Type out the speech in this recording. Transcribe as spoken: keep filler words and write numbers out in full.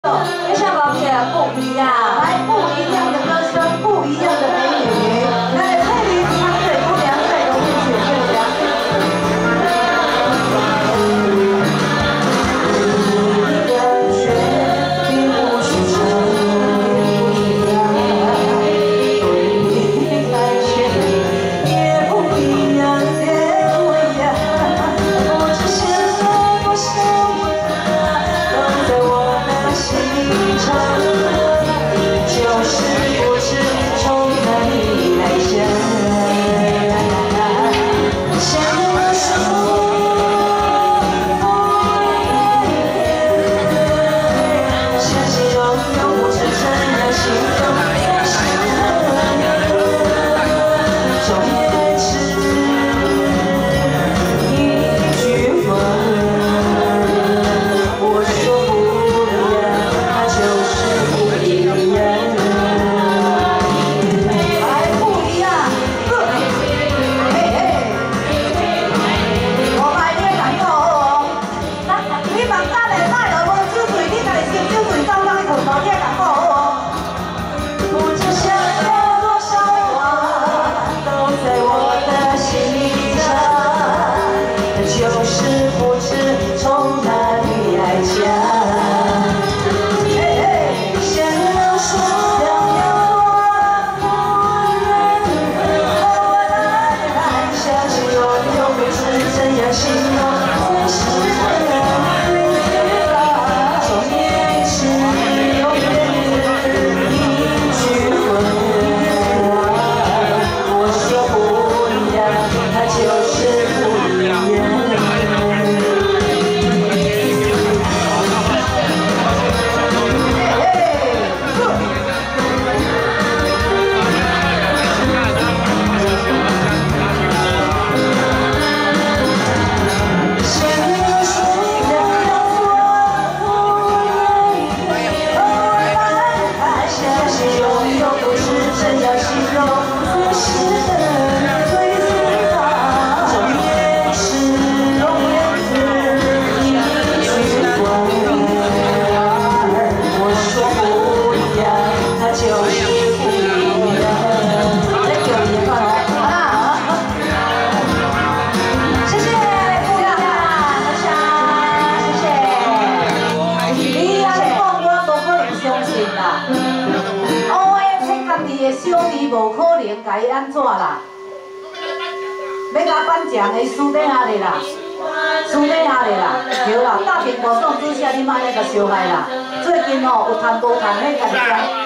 接下来是不一样，来不一样的歌声，不一样的美女，来配领长腿不良腿的舞曲不良。你的却并不是真不一样，对你感觉也不一样，也不一样。我只想爱多少都在我的心上。 就是不知从哪里来想，想要说，想形容又不知怎样形容，总也是一句话。我说不一样，它就是不一样。 无可能甲伊安怎啦？要甲颁奖的私底下的啦，私底下的啦，对啦，大庭广众之下你莫安尼甲伤害啦。最近吼有谈无谈，迄家己知。